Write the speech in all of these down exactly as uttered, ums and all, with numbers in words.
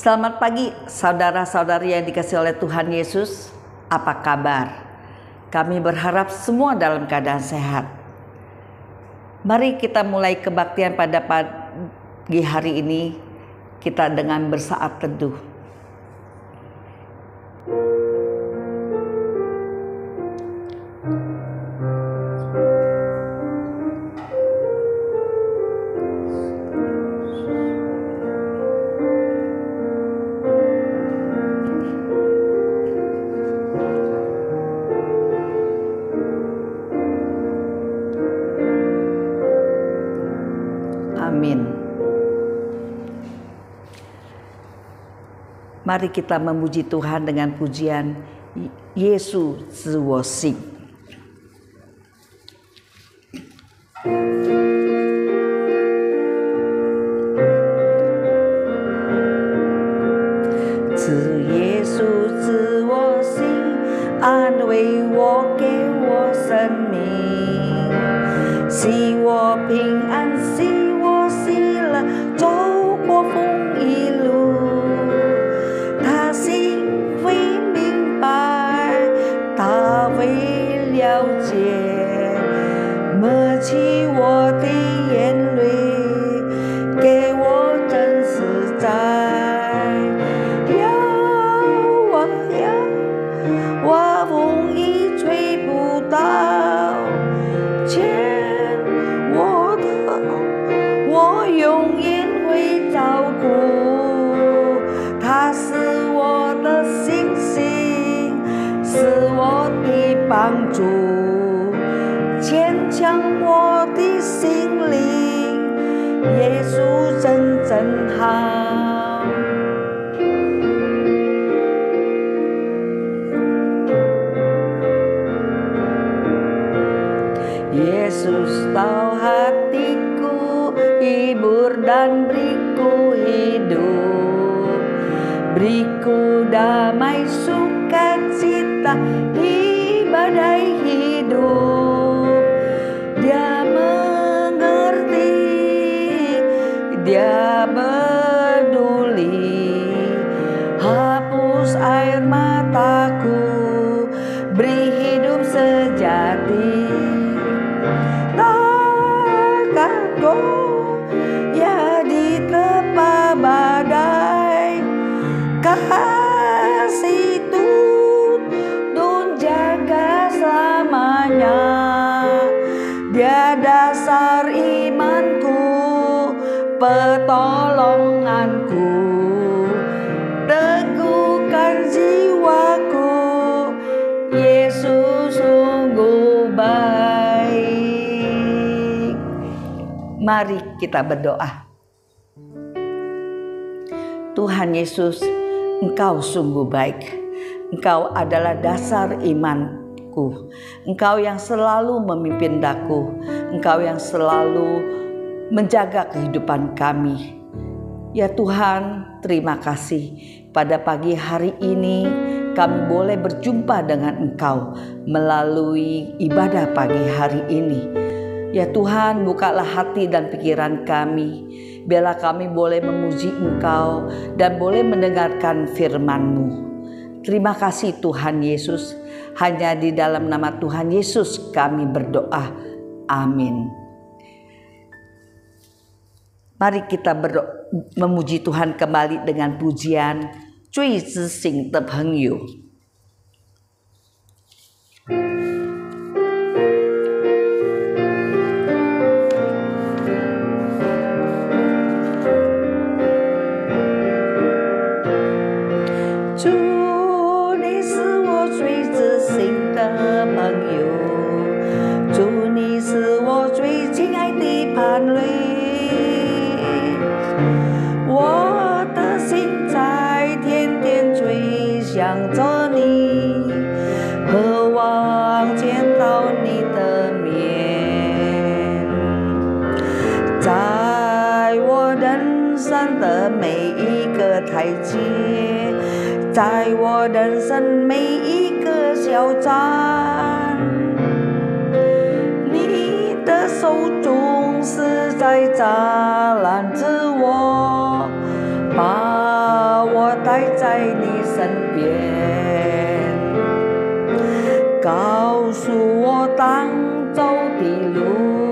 Selamat pagi saudara-saudari yang dikasihi oleh Tuhan Yesus. Apa kabar? Kami berharap semua dalam keadaan sehat. Mari kita mulai kebaktian pada pagi hari ini kita dengan bersaat teduh. Amin. Mari kita memuji Tuhan dengan pujian Yesus Zwo Sing. Zhi Yesu Zhi wo Sing，安慰我，给我生命，使我平安，使我喜乐，走过风雨路。他心会明白，他会了解，抹去我的眼泪，给我真实在。要啊要，我风雨吹不到，牵我的，我永远会照顾。他是我的星星，是我的帮助，坚强我的心灵。耶稣真真好。Yesus tahu hatiku, hibur dan beriku hidup, beriku damai sukacita di badai hidup. Dia mengerti, dia peduli, hapus air mataku, beri hidup sejati. Ya di tepa badai, kasih Tuhan jaga selamanya. Dia dasar imanku, pertolonganku, teguhkan jiwaku. Yesus sungguh baik. Mari kita berdoa. Tuhan Yesus, Engkau sungguh baik. Engkau adalah dasar imanku. Engkau yang selalu memimpin daku. Engkau yang selalu menjaga kehidupan kami. Ya Tuhan, terima kasih. Pada pagi hari ini kami boleh berjumpa dengan Engkau melalui ibadah pagi hari ini. Ya Tuhan, bukalah hati dan pikiran kami. Biarlah kami boleh memuji Engkau dan boleh mendengarkan firman-Mu. Terima kasih Tuhan Yesus. Hanya di dalam nama Tuhan Yesus kami berdoa. Amin. Mari kita berdoa, memuji Tuhan kembali dengan pujian Zui Zhi Xing de Pengyou.在我人生每一个小站，你的手中是在栅栏着我，把我爱在你身边，告诉我当走的路，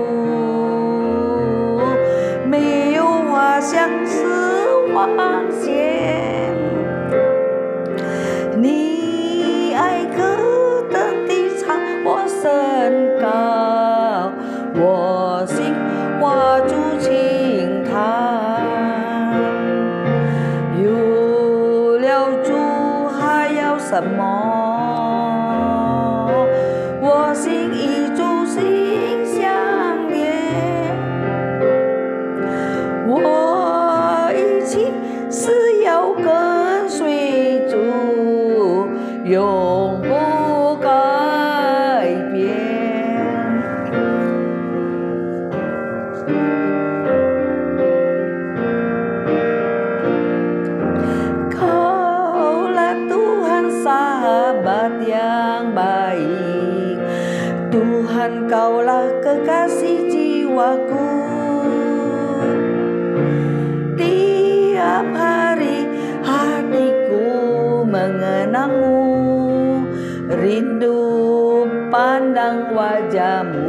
没有花香是黄线。你爱可等地长我身高，我心化作青苔。有了主还要什么？我心与主心相连，我一起是要跟随主，永不改变。Kaulah Tuhan sahabat yang baik, Tuhan kaulah kekasih jiwaku. Tiap hari hatiku mengenangmu, rindu pandang wajahmu.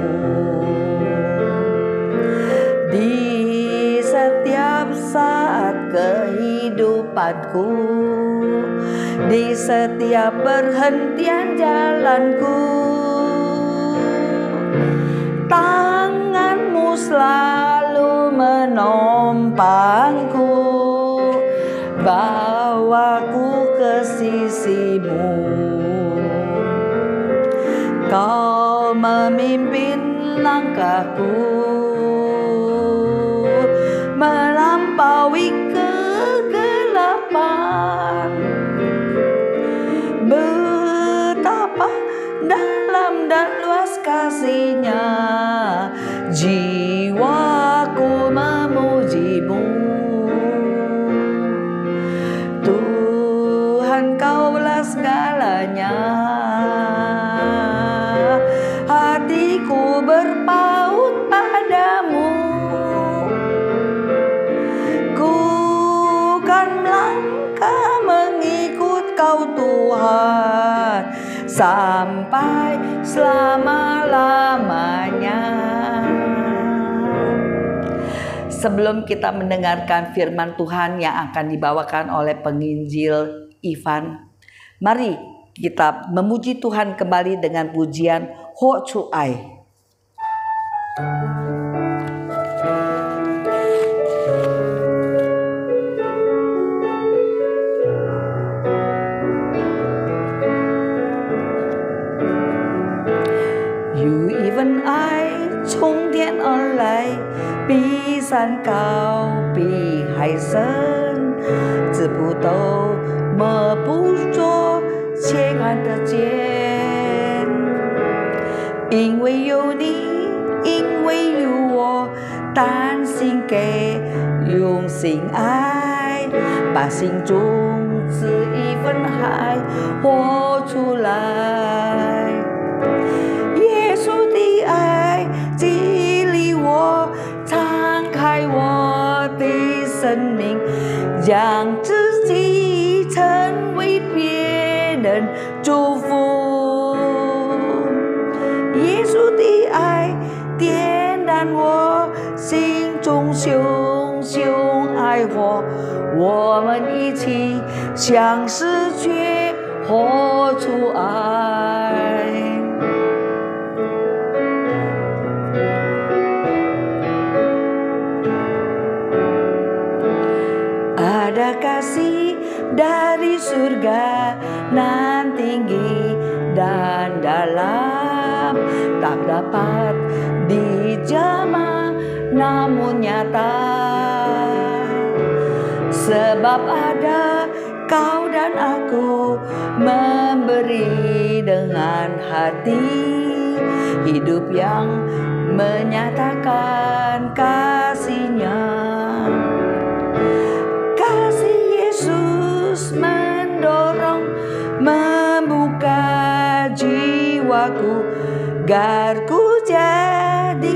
Di setiap saat kehidupanku, di setiap perhentian jalanku, tanganmu selalu menompangku, bawaku ke sisimu. Kau memimpin langkahku, melampaui kegelapan. Betapa dalam dan luas kasih-Nya, jiwaku memujimu. Tuhan kaulah segalanya, hatiku berpaut padamu. Ku kan melangkah mengikut Kau Tuhan sampai selama-lamanya. Sebelum kita mendengarkan firman Tuhan yang akan dibawakan oleh penginjil Ivan, mari kita memuji Tuhan kembali dengan pujian Ho Chu Ai. You even I 从天而来，比山高，比海深，知不懂，摸不着，却看得见。因为有你，因为有我，担心给，用心爱，把心中这一份爱活出来。耶稣的爱激励我，敞开我的生命，让自己成为别人祝福。耶稣的爱点燃我心中熊熊爱火，我们一起向世界活出爱。Ada kasih dari surga nan tinggi dan dalam, tak dapat dijamah namun nyata. Sebab ada Kau dan aku memberi dengan hati hidup yang menyatakan kasih-Nya. Kasih Yesus mendorong, membuka jiwaku, agar ku jadi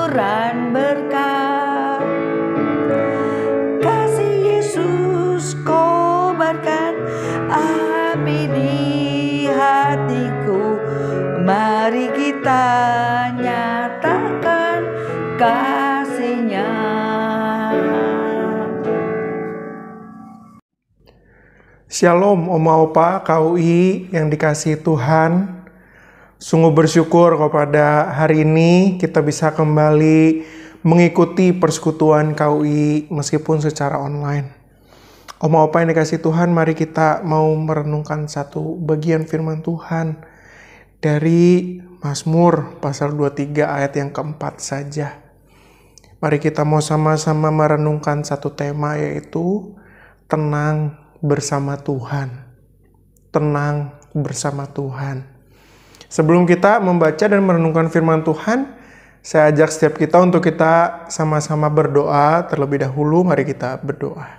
saluran berkat. Kasih Yesus Shalom Oma Opa K U I yang dikasihi Tuhan. Sungguh bersyukur kepada hari ini kita bisa kembali mengikuti persekutuan K U I meskipun secara online. Oma Opa yang dikasihi Tuhan, mari kita mau merenungkan satu bagian firman Tuhan dari Mazmur pasal dua puluh tiga ayat yang keempat saja. Mari kita mau sama-sama merenungkan satu tema, yaitu tenang bersama Tuhan. Tenang bersama Tuhan. Sebelum kita membaca dan merenungkan firman Tuhan, saya ajak setiap kita untuk kita sama-sama berdoa terlebih dahulu. Mari kita berdoa.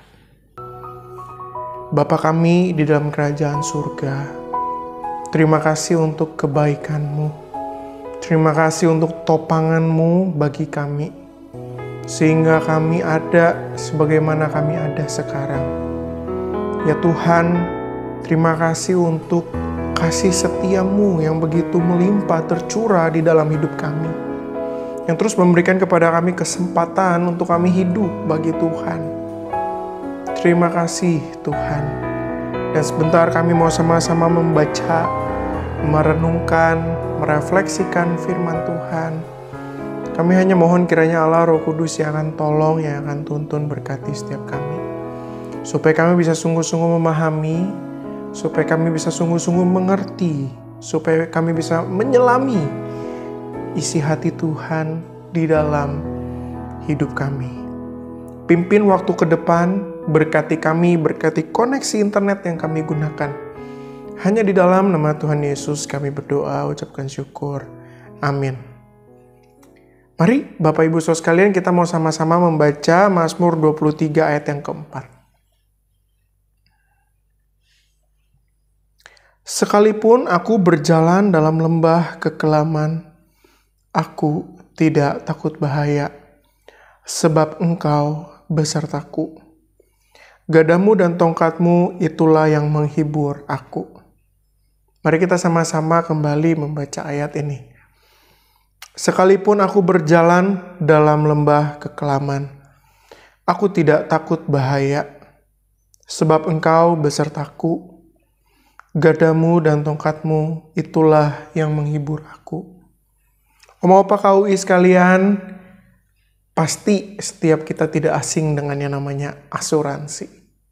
Bapa kami di dalam kerajaan surga, terima kasih untuk kebaikan-Mu. Terima kasih untuk topangan-Mu bagi kami, sehingga kami ada sebagaimana kami ada sekarang. Ya Tuhan, terima kasih untuk kasih setia-Mu yang begitu melimpah tercurah di dalam hidup kami, yang terus memberikan kepada kami kesempatan untuk kami hidup bagi Tuhan. Terima kasih Tuhan. Dan sebentar kami mau sama-sama membaca, merenungkan, merefleksikan firman Tuhan. Kami hanya mohon kiranya Allah Roh Kudus yang akan tolong, yang akan tuntun berkati setiap kami. Supaya kami bisa sungguh-sungguh memahami, supaya kami bisa sungguh-sungguh mengerti, supaya kami bisa menyelami isi hati Tuhan di dalam hidup kami. Pimpin waktu ke depan, berkati kami, berkati koneksi internet yang kami gunakan. Hanya di dalam nama Tuhan Yesus kami berdoa, ucapkan syukur. Amin. Mari Bapak Ibu Saudara sekalian, kita mau sama-sama membaca Mazmur dua puluh tiga ayat yang keempat. Sekalipun aku berjalan dalam lembah kekelaman, aku tidak takut bahaya, sebab Engkau besertaku. Gadamu dan tongkatmu itulah yang menghibur aku. Mari kita sama-sama kembali membaca ayat ini. Sekalipun aku berjalan dalam lembah kekelaman, aku tidak takut bahaya, sebab Engkau besertaku. Gadamu dan tongkatmu itulah yang menghibur aku. Oma Opa K U I sekalian, pasti setiap kita tidak asing dengan yang namanya asuransi.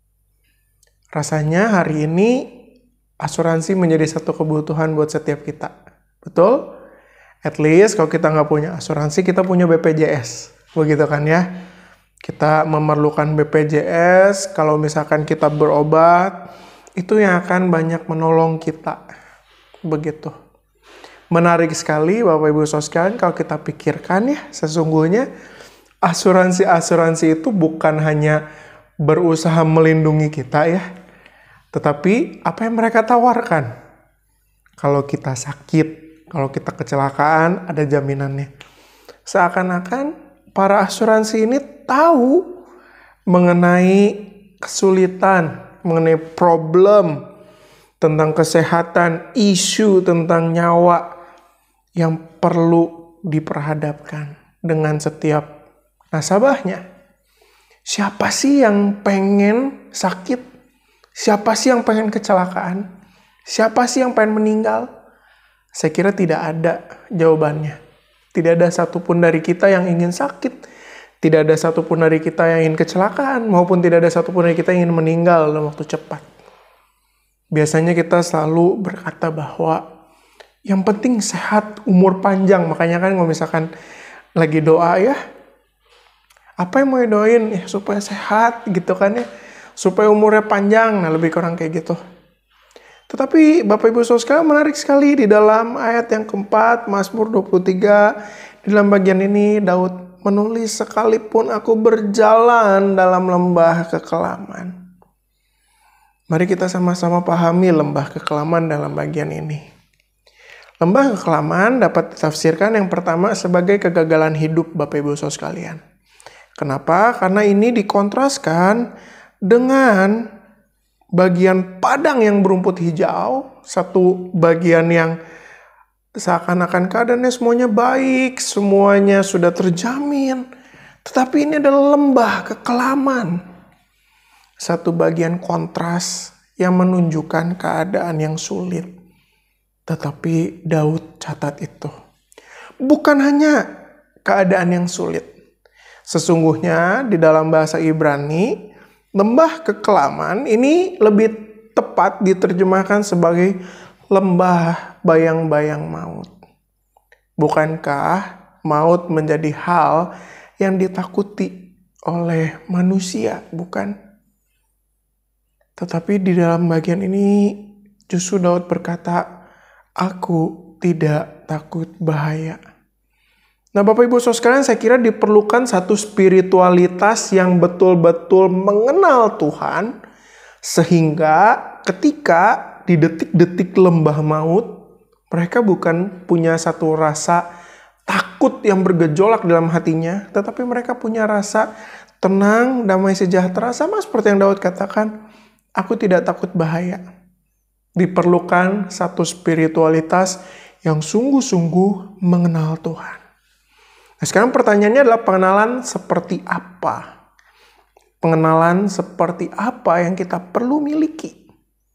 Rasanya hari ini asuransi menjadi satu kebutuhan buat setiap kita. Betul? At least kalau kita nggak punya asuransi, kita punya B P J S. Begitu kan ya? Kita memerlukan B P J S, kalau misalkan kita berobat, itu yang akan banyak menolong kita. Begitu. Menarik sekali Bapak Ibu Saudara sekalian kalau kita pikirkan ya, sesungguhnya asuransi-asuransi itu bukan hanya berusaha melindungi kita ya, tetapi apa yang mereka tawarkan? Kalau kita sakit, kalau kita kecelakaan, ada jaminannya. Seakan-akan para asuransi ini tahu mengenai kesulitan, mengenai problem tentang kesehatan, isu tentang nyawa yang perlu diperhadapkan dengan setiap nasabahnya. Siapa sih yang pengen sakit? Siapa sih yang pengen kecelakaan? Siapa sih yang pengen meninggal? Saya kira tidak ada jawabannya. Tidak ada satupun dari kita yang ingin sakit. Tidak ada satupun dari kita yang ingin kecelakaan. Maupun tidak ada satupun dari kita yang ingin meninggal dalam waktu cepat. Biasanya kita selalu berkata bahwa yang penting sehat, umur panjang. Makanya kan kalau misalkan lagi doa ya, apa yang mau doain? Ya, supaya sehat gitu kan ya. Supaya umurnya panjang. Nah lebih kurang kayak gitu. Tetapi Bapak Ibu Saudara sekalian, menarik sekali di dalam ayat yang keempat, Mazmur dua puluh tiga. Di dalam bagian ini Daud menulis, sekalipun aku berjalan dalam lembah kekelaman. Mari kita sama-sama pahami lembah kekelaman dalam bagian ini. Lembah kekelaman dapat ditafsirkan yang pertama sebagai kegagalan hidup Bapak Ibu Saudara sekalian. Kenapa? Karena ini dikontraskan dengan bagian padang yang berumput hijau, satu bagian yang seakan-akan keadaannya semuanya baik, semuanya sudah terjamin. Tetapi ini adalah lembah kekelaman. Satu bagian kontras yang menunjukkan keadaan yang sulit. Tetapi Daud catat itu. Bukan hanya keadaan yang sulit. Sesungguhnya di dalam bahasa Ibrani, lembah kekelaman ini lebih tepat diterjemahkan sebagai lembah bayang-bayang maut. Bukankah maut menjadi hal yang ditakuti oleh manusia, bukan? Tetapi di dalam bagian ini justru Daud berkata, aku tidak takut bahaya. Nah Bapak Ibu Saudara sekalian, saya kira diperlukan satu spiritualitas yang betul-betul mengenal Tuhan, sehingga ketika di detik-detik lembah maut, mereka bukan punya satu rasa takut yang bergejolak dalam hatinya, tetapi mereka punya rasa tenang, damai sejahtera, sama seperti yang Daud katakan, aku tidak takut bahaya. Diperlukan satu spiritualitas yang sungguh-sungguh mengenal Tuhan. Nah, sekarang pertanyaannya adalah pengenalan seperti apa? Pengenalan seperti apa yang kita perlu miliki?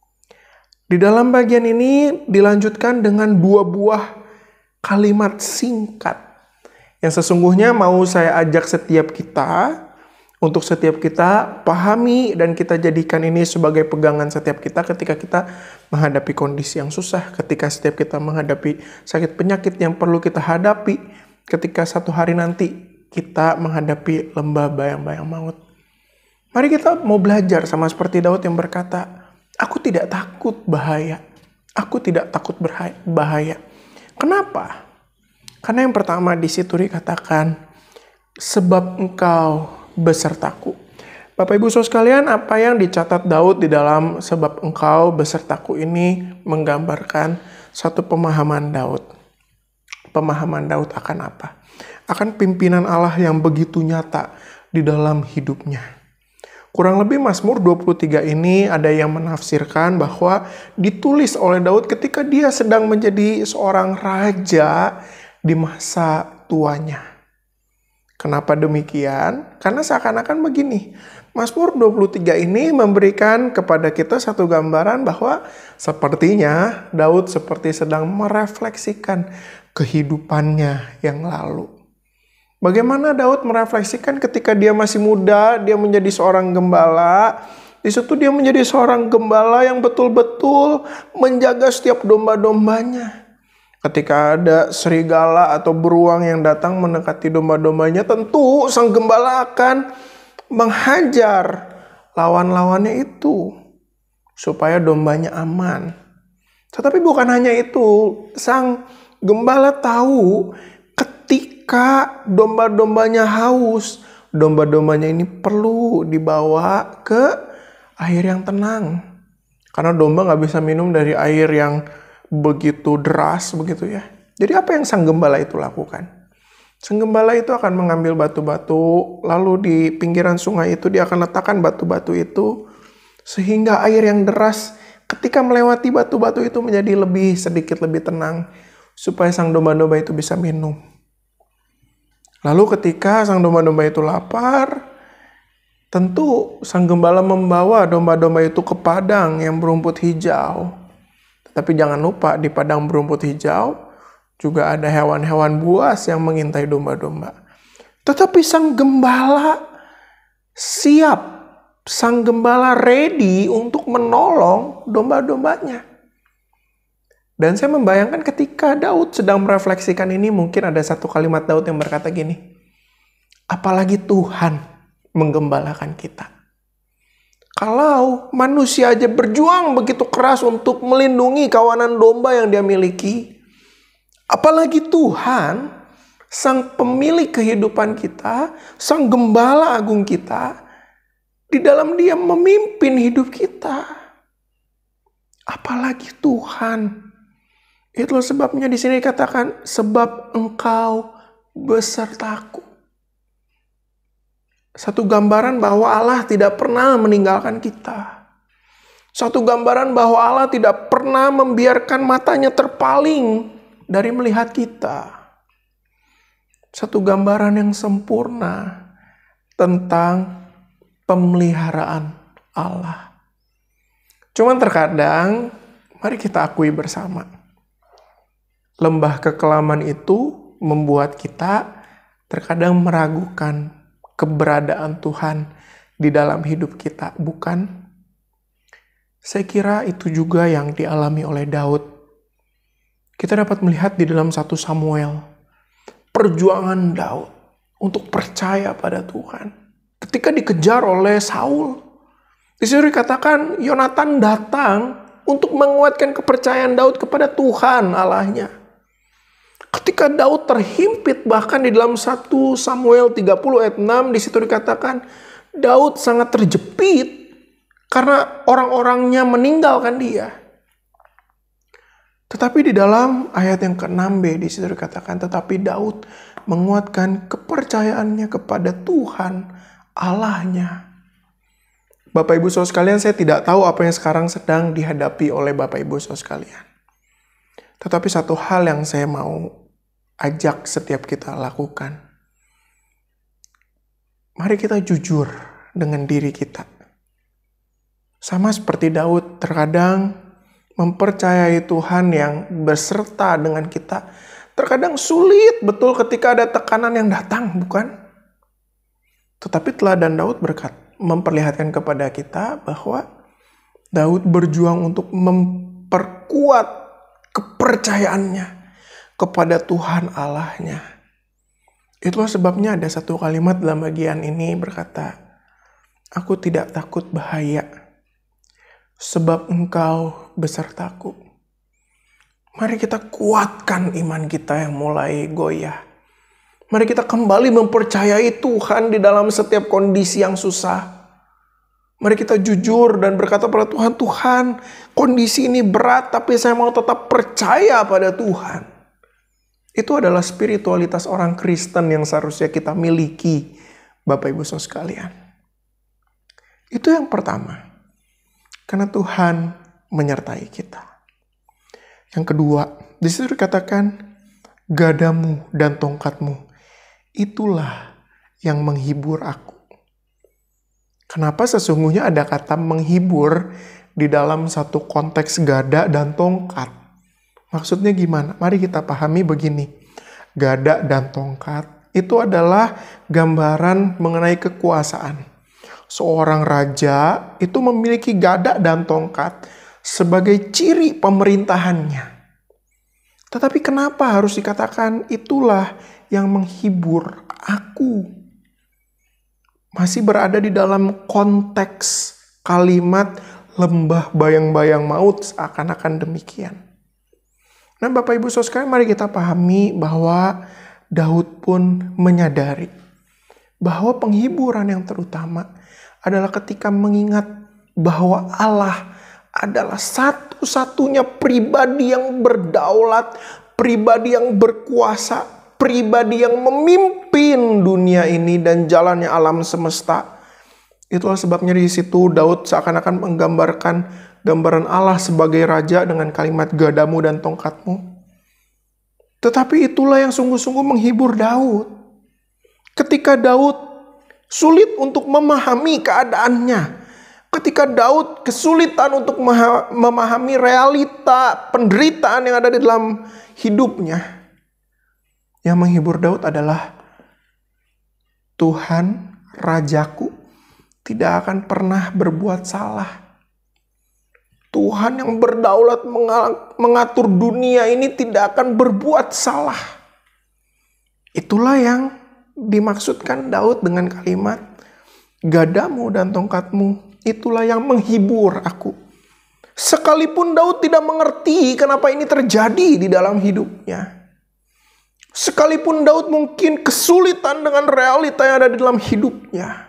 Di dalam bagian ini dilanjutkan dengan dua buah kalimat singkat yang sesungguhnya mau saya ajak setiap kita, untuk setiap kita pahami dan kita jadikan ini sebagai pegangan setiap kita ketika kita menghadapi kondisi yang susah, ketika setiap kita menghadapi sakit penyakit yang perlu kita hadapi, ketika satu hari nanti kita menghadapi lembah bayang-bayang maut. Mari kita mau belajar sama seperti Daud yang berkata, aku tidak takut bahaya, aku tidak takut bahaya. Kenapa? Karena yang pertama di situ dikatakan, sebab engkau besertaku. Bapak Ibu Saudara sekalian, apa yang dicatat Daud di dalam sebab engkau besertaku ini menggambarkan satu pemahaman Daud. Pemahaman Daud akan apa? Akan pimpinan Allah yang begitu nyata di dalam hidupnya. Kurang lebih Mazmur dua puluh tiga ini ada yang menafsirkan bahwa ditulis oleh Daud ketika dia sedang menjadi seorang raja di masa tuanya. Kenapa demikian? Karena seakan-akan begini, Mazmur dua puluh tiga ini memberikan kepada kita satu gambaran bahwa sepertinya Daud seperti sedang merefleksikan kehidupannya yang lalu. Bagaimana Daud merefleksikan ketika dia masih muda, dia menjadi seorang gembala. Di situ dia menjadi seorang gembala yang betul-betul menjaga setiap domba-dombanya. Ketika ada serigala atau beruang yang datang mendekati domba-dombanya, tentu sang gembala akan menghajar lawan-lawannya itu supaya dombanya aman. Tetapi bukan hanya itu, sang gembala tahu ketika domba-dombanya haus, domba-dombanya ini perlu dibawa ke air yang tenang. Karena domba nggak bisa minum dari air yang begitu deras begitu ya. Jadi apa yang sang gembala itu lakukan? Sang gembala itu akan mengambil batu-batu, lalu di pinggiran sungai itu dia akan letakkan batu-batu itu sehingga air yang deras ketika melewati batu-batu itu menjadi lebih sedikit lebih tenang supaya sang domba-domba itu bisa minum. Lalu ketika sang domba-domba itu lapar, tentu sang gembala membawa domba-domba itu ke padang yang berumput hijau. Tapi jangan lupa di padang berumput hijau juga ada hewan-hewan buas yang mengintai domba-domba. Tetapi sang gembala siap, sang gembala ready untuk menolong domba-dombanya. Dan saya membayangkan ketika Daud sedang merefleksikan ini, mungkin ada satu kalimat Daud yang berkata gini, apalagi Tuhan menggembalakan kita. Kalau manusia aja berjuang begitu keras untuk melindungi kawanan domba yang dia miliki, apalagi Tuhan, sang pemilik kehidupan kita, sang gembala agung kita, di dalam dia memimpin hidup kita. Apalagi Tuhan. Itulah sebabnya di sini dikatakan, sebab engkau besertaku. Satu gambaran bahwa Allah tidak pernah meninggalkan kita. Satu gambaran bahwa Allah tidak pernah membiarkan matanya terpaling dari melihat kita. Satu gambaran yang sempurna tentang pemeliharaan Allah. Cuman terkadang, mari kita akui bersama, lembah kekelaman itu membuat kita terkadang meragukan keberadaan Tuhan di dalam hidup kita, bukan? Saya kira itu juga yang dialami oleh Daud. Kita dapat melihat di dalam satu Samuel, perjuangan Daud untuk percaya pada Tuhan. Ketika dikejar oleh Saul, di situ dikatakan Yonatan datang untuk menguatkan kepercayaan Daud kepada Tuhan Allahnya. Ketika Daud terhimpit, bahkan di dalam satu Samuel tiga puluh ayat enam, di situ dikatakan Daud sangat terjepit karena orang-orangnya meninggalkan dia. Tetapi di dalam ayat yang keenam b, di situ dikatakan, tetapi Daud menguatkan kepercayaannya kepada Tuhan Allahnya. Bapak Ibu Saudara sekalian, saya tidak tahu apa yang sekarang sedang dihadapi oleh Bapak Ibu Saudara sekalian. Tetapi satu hal yang saya mau ajak setiap kita lakukan. Mari kita jujur dengan diri kita. Sama seperti Daud, terkadang mempercayai Tuhan yang beserta dengan kita. Terkadang sulit betul ketika ada tekanan yang datang, bukan? Tetapi teladan Daud berkata, memperlihatkan kepada kita bahwa Daud berjuang untuk memperkuat kepercayaannya kepada Tuhan Allahnya. Itulah sebabnya ada satu kalimat dalam bagian ini berkata, aku tidak takut bahaya, sebab Engkau besertaku. Mari kita kuatkan iman kita yang mulai goyah. Mari kita kembali mempercayai Tuhan di dalam setiap kondisi yang susah. Mari kita jujur dan berkata pada Tuhan, Tuhan, kondisi ini berat, tapi saya mau tetap percaya pada Tuhan. Itu adalah spiritualitas orang Kristen yang seharusnya kita miliki, Bapak Ibu Saudara sekalian. Itu yang pertama. Karena Tuhan menyertai kita. Yang kedua, di situ dikatakan, gadamu dan tongkatmu, itulah yang menghibur aku. Kenapa sesungguhnya ada kata menghibur di dalam satu konteks gada dan tongkat? Maksudnya gimana? Mari kita pahami begini. Gada dan tongkat itu adalah gambaran mengenai kekuasaan. Seorang raja itu memiliki gada dan tongkat sebagai ciri pemerintahannya. Tetapi kenapa harus dikatakan itulah yang menghibur aku? Masih berada di dalam konteks kalimat lembah bayang-bayang maut, seakan-akan demikian. Nah Bapak Ibu Saudara sekalian, mari kita pahami bahwa Daud pun menyadari bahwa penghiburan yang terutama adalah ketika mengingat bahwa Allah adalah satu-satunya pribadi yang berdaulat, pribadi yang berkuasa, pribadi yang memimpin dunia ini dan jalannya alam semesta. Itulah sebabnya di situ Daud seakan-akan menggambarkan gambaran Allah sebagai raja dengan kalimat gadamu dan tongkatmu. Tetapi itulah yang sungguh-sungguh menghibur Daud. Ketika Daud sulit untuk memahami keadaannya, ketika Daud kesulitan untuk memahami realita penderitaan yang ada di dalam hidupnya, yang menghibur Daud adalah Tuhan, Rajaku, tidak akan pernah berbuat salah. Tuhan yang berdaulat mengatur dunia ini tidak akan berbuat salah. Itulah yang dimaksudkan Daud dengan kalimat gadamu dan tongkatmu, itulah yang menghibur aku. Sekalipun Daud tidak mengerti kenapa ini terjadi di dalam hidupnya. Sekalipun Daud mungkin kesulitan dengan realita yang ada di dalam hidupnya.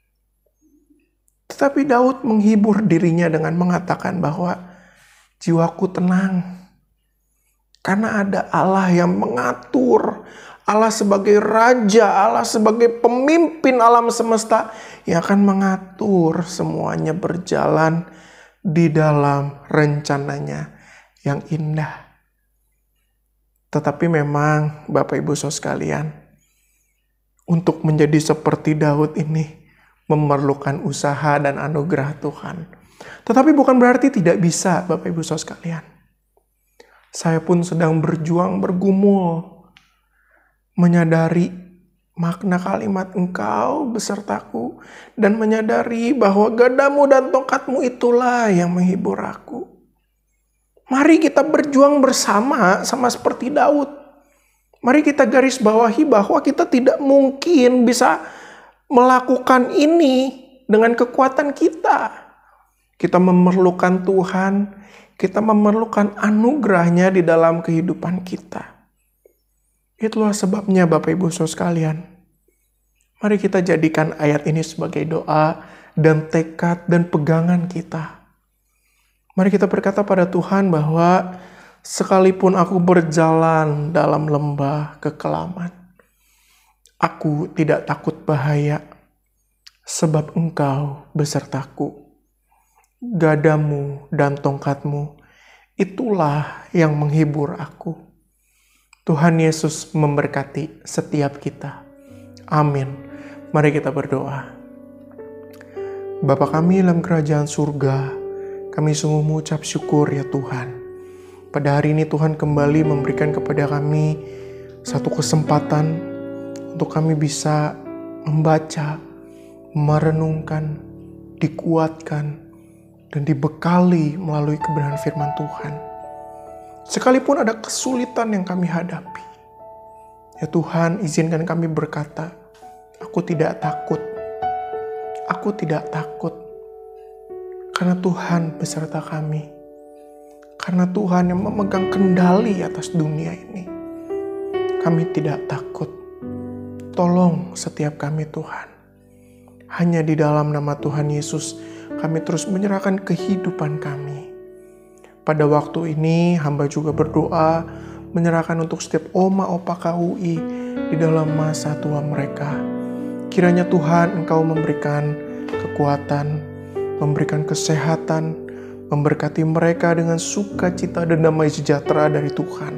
Tetapi Daud menghibur dirinya dengan mengatakan bahwa jiwaku tenang. Karena ada Allah yang mengatur. Allah sebagai raja, Allah sebagai pemimpin alam semesta yang akan mengatur semuanya berjalan di dalam rencananya yang indah. Tetapi memang Bapak Ibu Saudara sekalian, untuk menjadi seperti Daud ini memerlukan usaha dan anugerah Tuhan. Tetapi bukan berarti tidak bisa, Bapak Ibu Saudara sekalian. Saya pun sedang berjuang, bergumul, menyadari makna kalimat Engkau besertaku, dan menyadari bahwa gadamu dan tongkatmu itulah yang menghibur aku. Mari kita berjuang bersama, sama seperti Daud. Mari kita garis bawahi bahwa kita tidak mungkin bisa melakukan ini dengan kekuatan kita. Kita memerlukan Tuhan, kita memerlukan anugerahnya di dalam kehidupan kita. Itulah sebabnya Bapak Ibu Saudara sekalian, mari kita jadikan ayat ini sebagai doa dan tekad dan pegangan kita. Mari kita berkata pada Tuhan bahwa sekalipun aku berjalan dalam lembah kekelaman, aku tidak takut bahaya, sebab Engkau besertaku. Gadamu dan tongkatmu, itulah yang menghibur aku. Tuhan Yesus memberkati setiap kita. Amin. Mari kita berdoa. Bapa kami dalam kerajaan surga, kami sungguh mengucap syukur ya Tuhan. Pada hari ini Tuhan kembali memberikan kepada kami satu kesempatan untuk kami bisa membaca, merenungkan, dikuatkan, dan dibekali melalui kebenaran firman Tuhan. Sekalipun ada kesulitan yang kami hadapi, ya Tuhan, izinkan kami berkata, aku tidak takut. Aku tidak takut. Karena Tuhan beserta kami. Karena Tuhan yang memegang kendali atas dunia ini. Kami tidak takut. Tolong setiap kami Tuhan. Hanya di dalam nama Tuhan Yesus, kami terus menyerahkan kehidupan kami. Pada waktu ini, hamba juga berdoa menyerahkan untuk setiap oma opa K U I di dalam masa tua mereka. Kiranya Tuhan Engkau memberikan kekuatan, memberikan kesehatan, memberkati mereka dengan sukacita dan damai sejahtera dari Tuhan.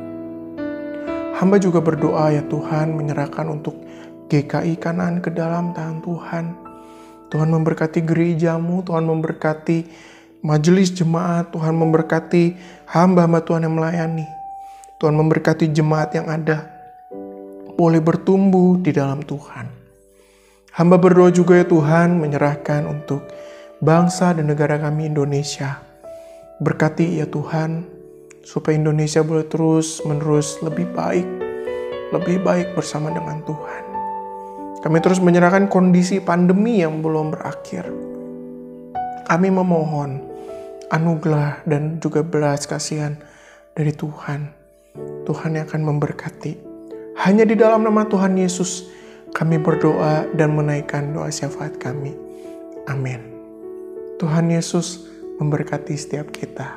Hamba juga berdoa ya Tuhan menyerahkan untuk G K I Kanaan ke dalam tangan Tuhan. Tuhan memberkati gerejamu, Tuhan memberkati majelis jemaat, Tuhan memberkati hamba-hamba Tuhan yang melayani. Tuhan memberkati jemaat yang ada, boleh bertumbuh di dalam Tuhan. Hamba berdoa juga ya Tuhan menyerahkan untuk bangsa dan negara kami Indonesia. Berkati ya Tuhan, supaya Indonesia boleh terus menerus lebih baik, lebih baik bersama dengan Tuhan. Kami terus menyerahkan kondisi pandemi yang belum berakhir. Kami memohon anugerah dan juga belas kasihan dari Tuhan. Tuhan yang akan memberkati. Hanya di dalam nama Tuhan Yesus kami berdoa dan menaikkan doa syafaat kami. Amin. Tuhan Yesus memberkati setiap kita.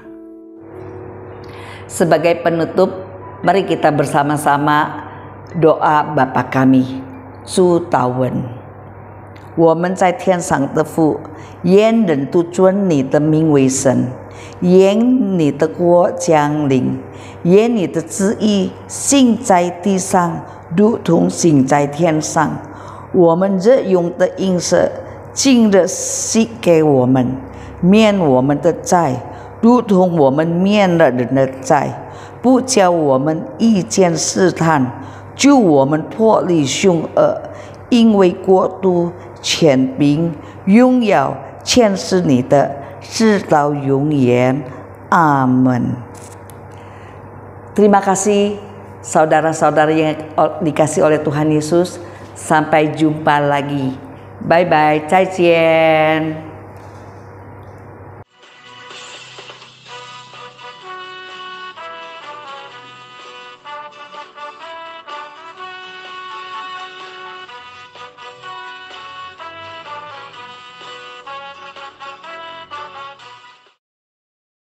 Sebagai penutup, mari kita bersama-sama doa Bapa kami. 主祷文，我们在天上的父，愿人都尊你的名为神，愿你的国降临，愿你的旨意行在地上，如同行在天上。我们日用的饮食，今日赐给我们，免我们的债，如同我们免了人的债，不叫我们遇见试探。 救我们脱离凶恶，因为国度、权柄、荣耀，全是你的，直到永远。阿门。Terima kasih saudara-saudari yang dikasih oleh Tuhan Yesus. Sampai jumpa lagi. Bye bye, 再见。